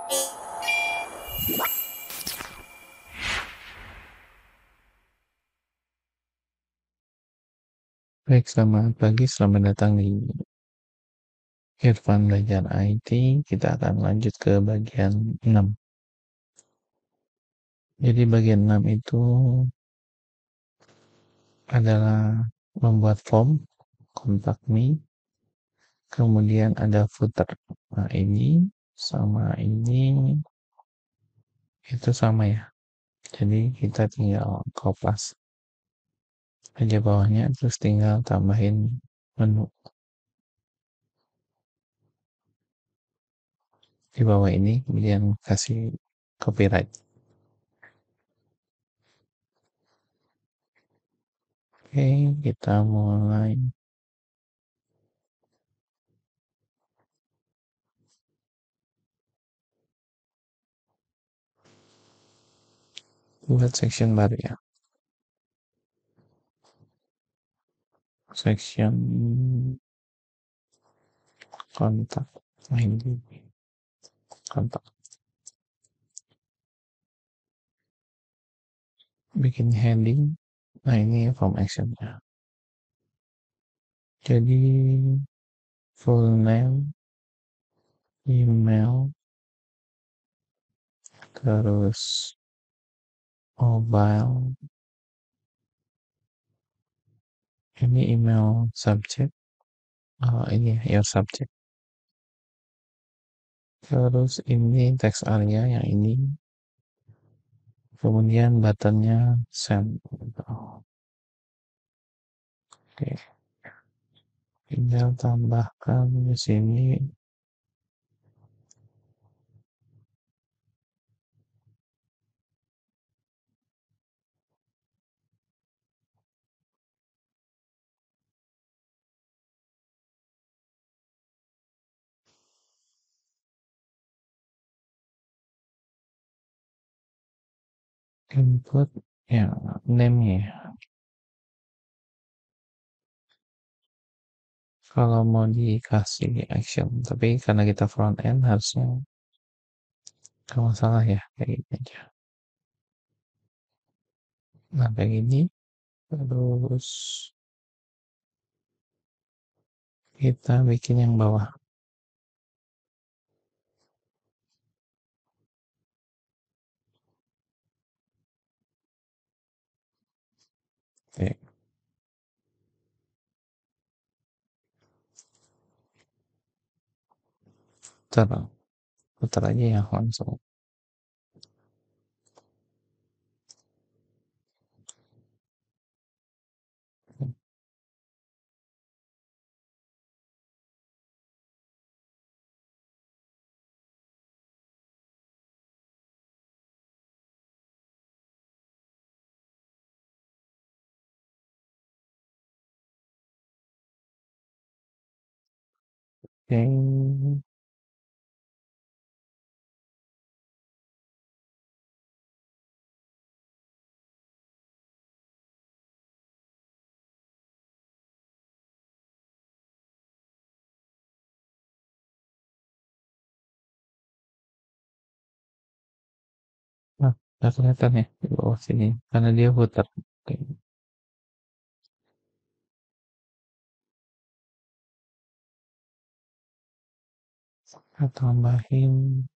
Baik, selamat pagi, selamat datang di Irfan Belajar IT. Kita akan lanjut ke bagian 6. Jadi bagian 6 itu adalah membuat form, contact me, kemudian ada footer. Nah, ini sama ini itu sama ya. Jadi kita tinggal kopas aja bawahnya, terus tinggal tambahin menu di bawah ini, kemudian kasih copyright. Oke, kita mulai. Buat section baru ya. Section kontak. Nah, ini kontak. Bikin heading. Nah, ini form actionnya. Jadi full name, email, terus mobile. Ini email subject. Ini your subject. Terus ini text area yang ini. Kemudian buttonnya send. Oke. Tinggal tambahkan di sini input ya, name ya. Kalau mau dikasih action, tapi karena kita front end harusnya gak masalah ya, kayak gini aja. Nah, kayak gini, terus kita bikin yang bawah. Oke, putar, putar aja ya langsung. Oke, nah, udah kelihatan ya di bawah sini, karena dia putar. Oke, kita tambahin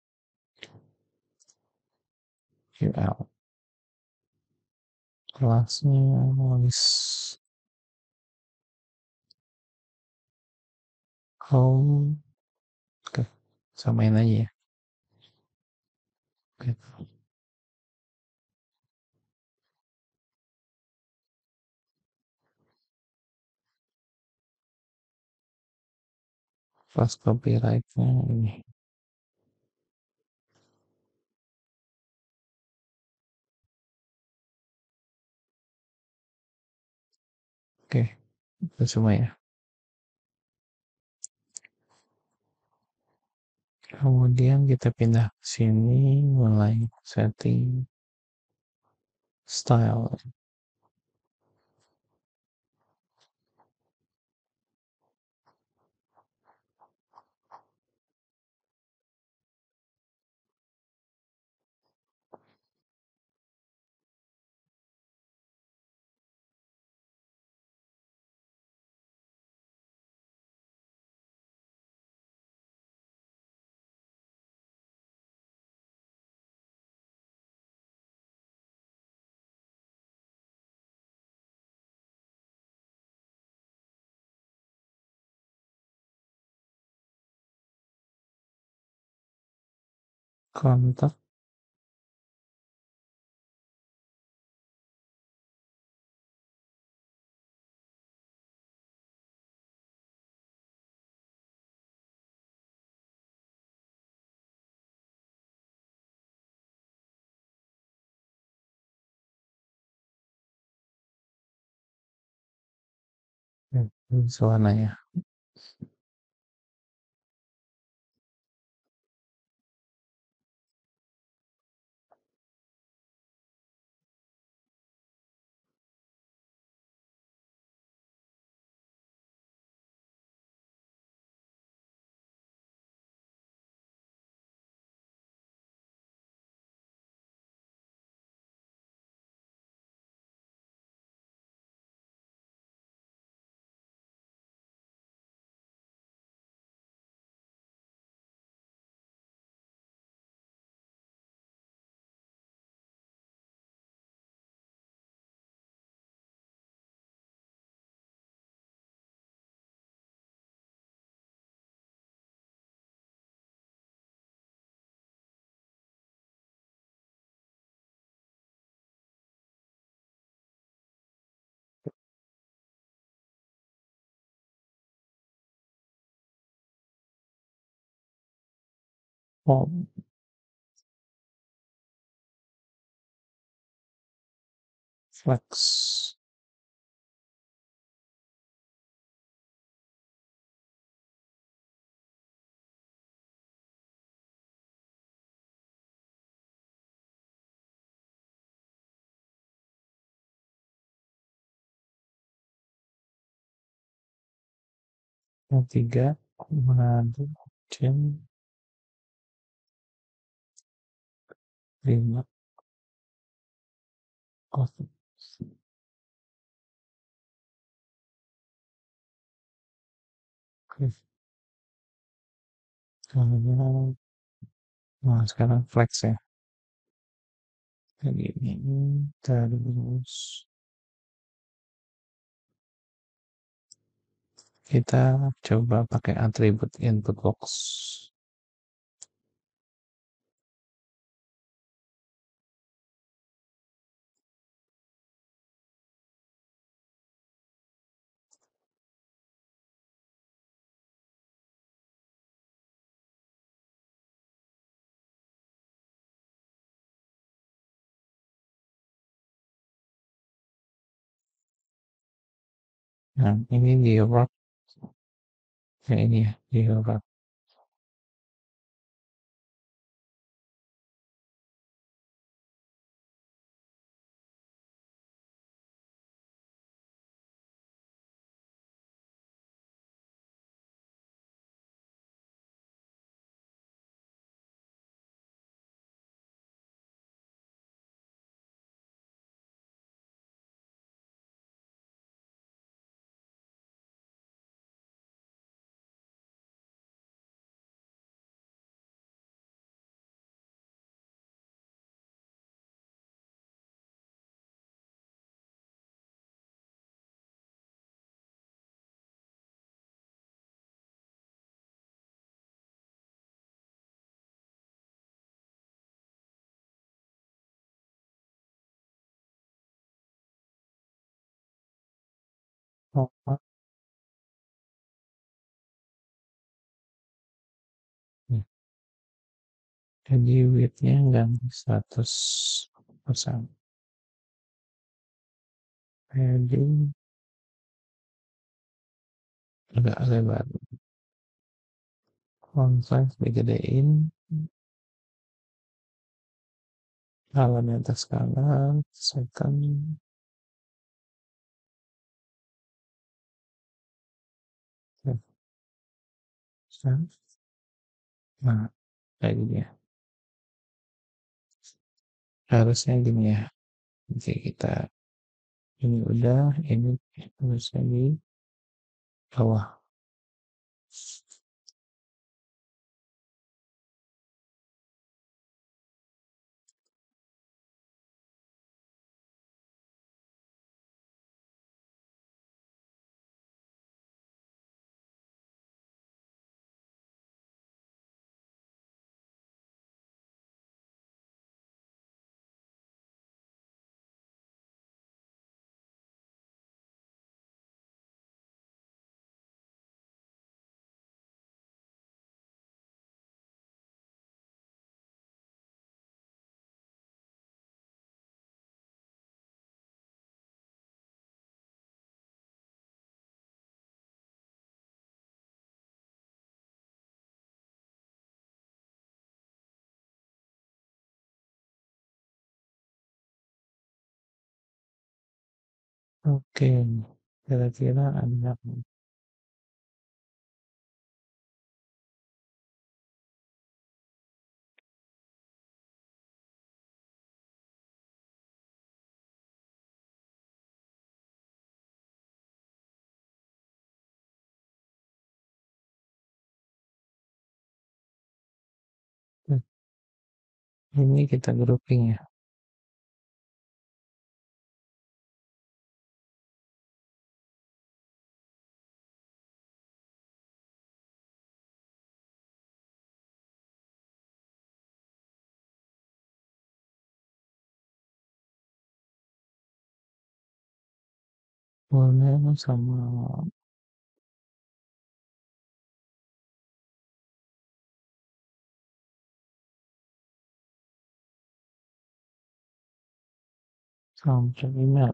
UL. Kelasnya list home. Oke, samain aja ya. Oke, pas copyrightnya ini. Oke, itu semua ya. Kemudian kita pindah ke sini, mulai setting style. kontak, warnanya. Oh, flex. 3 mengadu jam 5. Oke. Kemudian, nah sekarang flex ya. Jadi ini terus kita coba pakai atribut input box. Nah, ini di wrap ya, ini ya di wrap. Oh, oh, ya. Jadi width-nya enggak 100%. Jadi agak lebar. Font size digedein. Kalau di atas kanan, second, left, nah, kayak gini ya. Harusnya gini ya. Jadi kita ini udah, ini harusnya di bawah. Oke, kira-kira ada ini kita grouping ya. Warna sama sama email.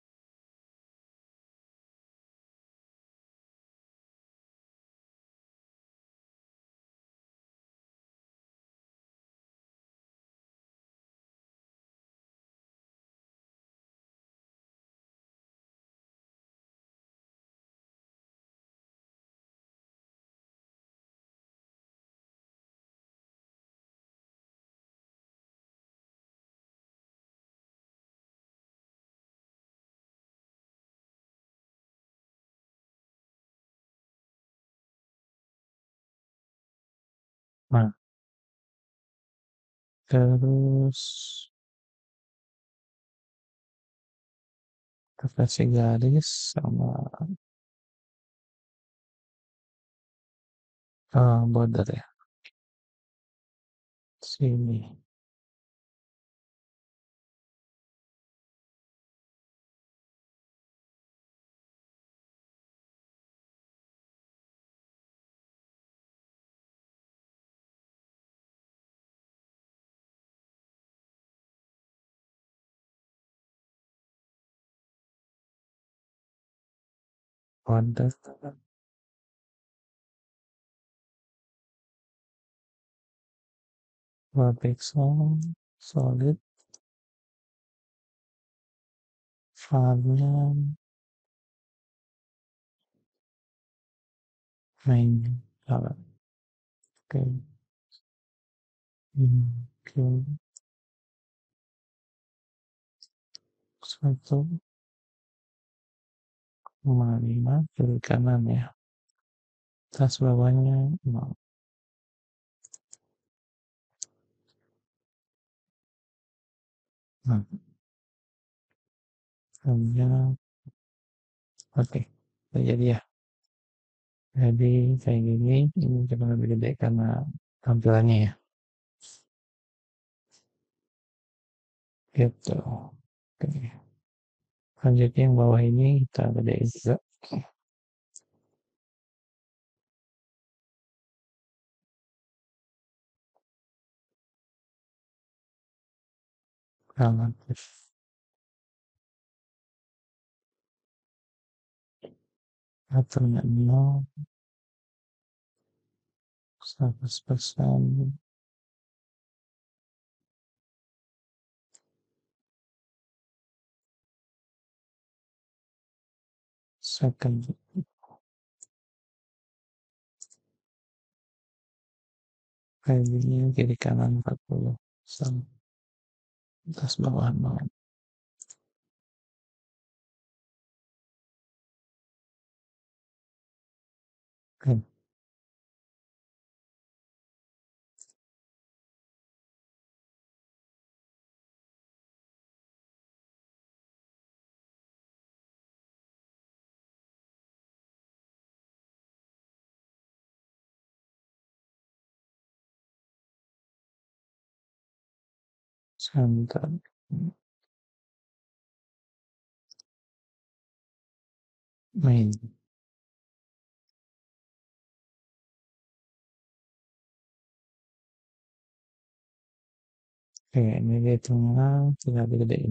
Nah, terus kita kasih garis sama border ya. Sini. Border. Pixel. Solid. Filenya. Main. Color. Oke. Oke. Satu. 5 kiri kanan ya. Tas bawahnya 0. Nah, kemudian oke. Jadi ya. Jadi kayak gini, ini kita lebih gede karena tampilannya ya. Gitu. Oke. Selanjutnya yang bawah ini kita gedein juga. Relatif. Aturnya 0, 100%, second. Kayak gini, kiri kanan 40. Sama atas bawah 0. Oke. Center. Main. Oke, ini di tengah, tinggal digedein.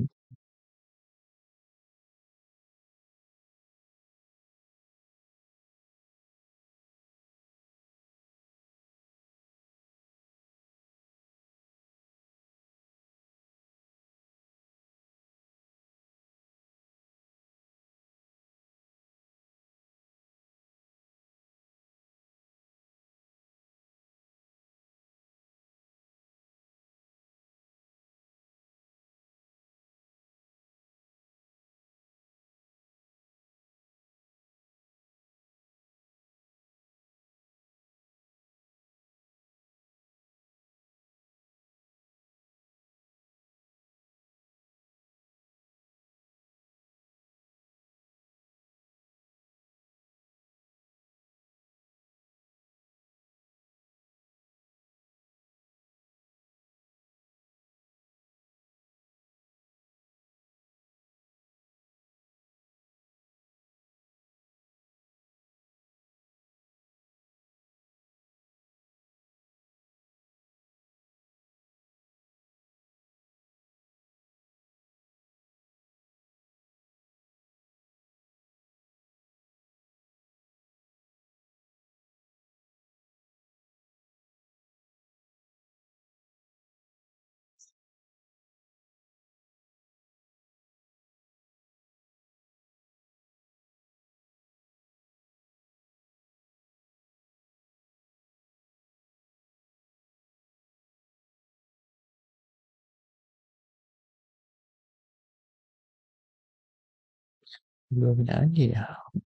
Belum aja ya.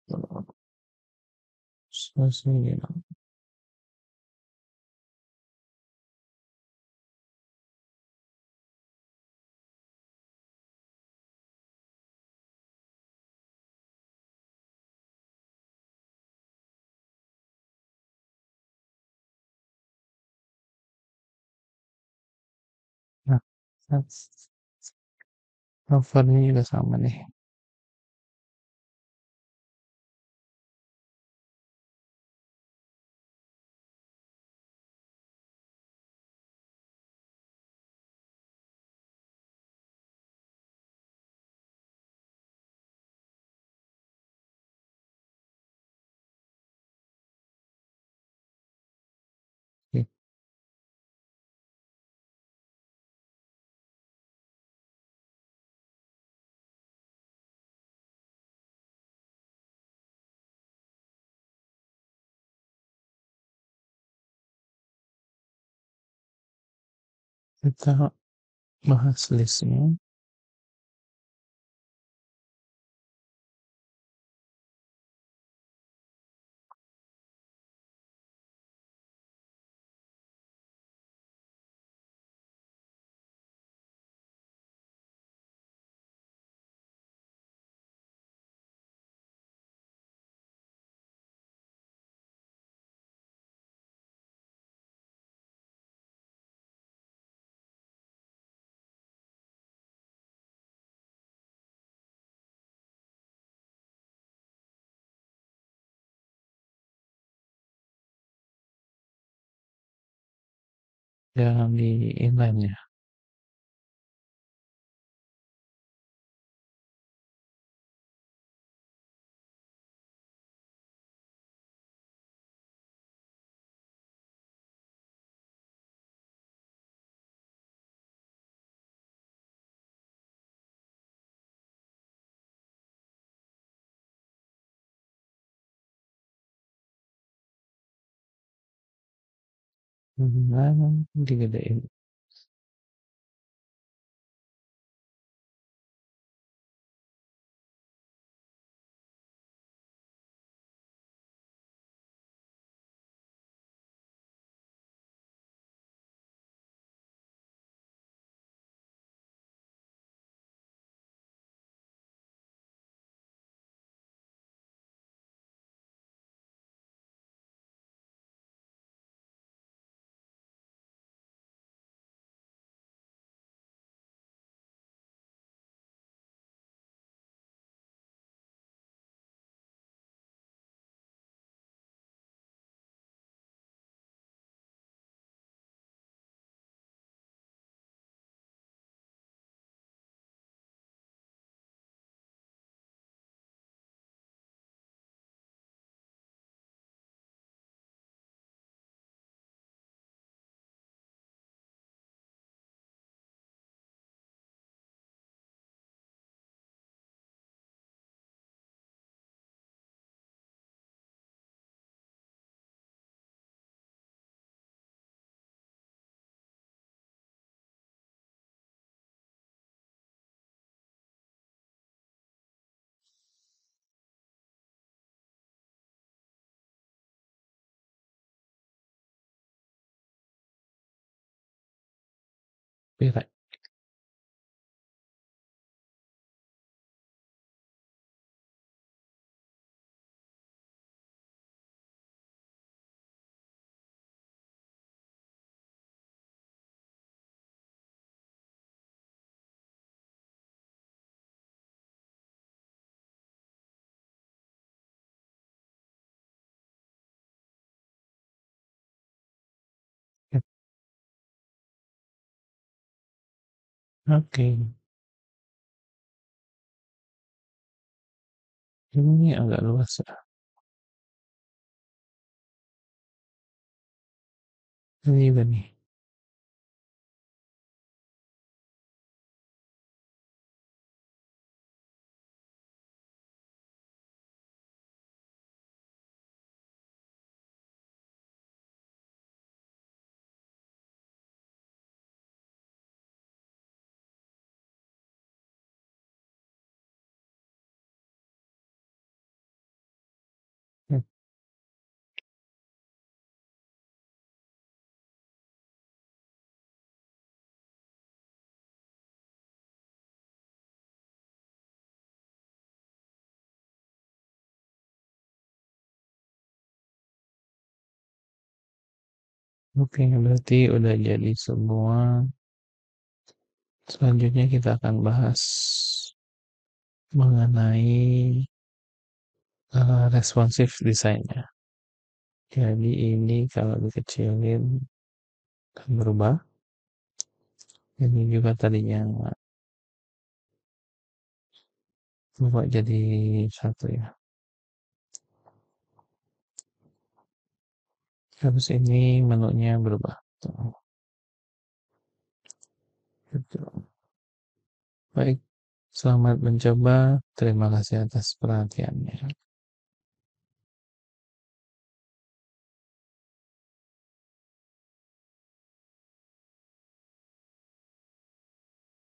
Selesai ya. Nah, covernya juga sama nih. Oke, kita bahas listnya. Yang di inline ya. Nah, digedein. Pira. Oke, ini agak luas ya. Ini juga nih. Oke, berarti udah jadi semua. Selanjutnya kita akan bahas mengenai responsive desainnya. Jadi ini kalau dikecilin akan berubah. Ini juga tadinya berubah jadi satu ya. Habis ini menunya berubah. Tuh, gitu. Baik, selamat mencoba. Terima kasih atas perhatiannya.